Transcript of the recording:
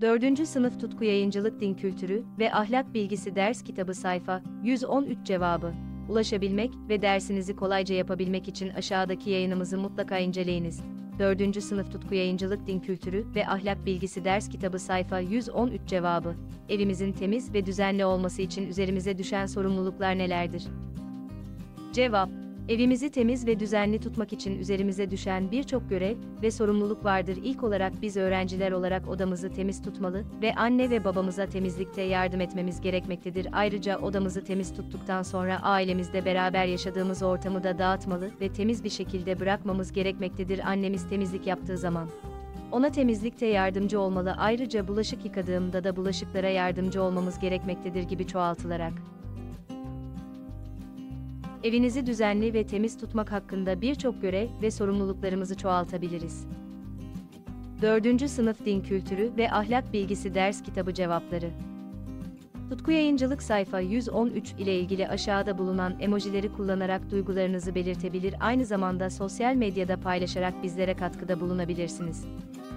4. Sınıf Tutku Yayıncılık Din Kültürü ve Ahlak Bilgisi Ders Kitabı sayfa 113 cevabı. Ulaşabilmek ve dersinizi kolayca yapabilmek için aşağıdaki yayınımızı mutlaka inceleyiniz. 4. Sınıf Tutku Yayıncılık Din Kültürü ve Ahlak Bilgisi Ders Kitabı sayfa 113 cevabı. Evimizin temiz ve düzenli olması için üzerimize düşen sorumluluklar nelerdir? Cevap: Evimizi temiz ve düzenli tutmak için üzerimize düşen birçok görev ve sorumluluk vardır. İlk olarak biz öğrenciler olarak odamızı temiz tutmalı ve anne ve babamıza temizlikte yardım etmemiz gerekmektedir. Ayrıca odamızı temiz tuttuktan sonra ailemizde beraber yaşadığımız ortamı da dağıtmalı ve temiz bir şekilde bırakmamız gerekmektedir. Annemiz temizlik yaptığı zaman ona temizlikte yardımcı olmalı. Ayrıca bulaşık yıkadığımda da bulaşıklara yardımcı olmamız gerekmektedir gibi çoğaltılarak. Evinizi düzenli ve temiz tutmak hakkında birçok görev ve sorumluluklarımızı çoğaltabiliriz. 4. Sınıf Din Kültürü ve Ahlak Bilgisi Ders Kitabı cevapları. Tutku Yayıncılık sayfa 113 ile ilgili aşağıda bulunan emojileri kullanarak duygularınızı belirtebilir, aynı zamanda sosyal medyada paylaşarak bizlere katkıda bulunabilirsiniz.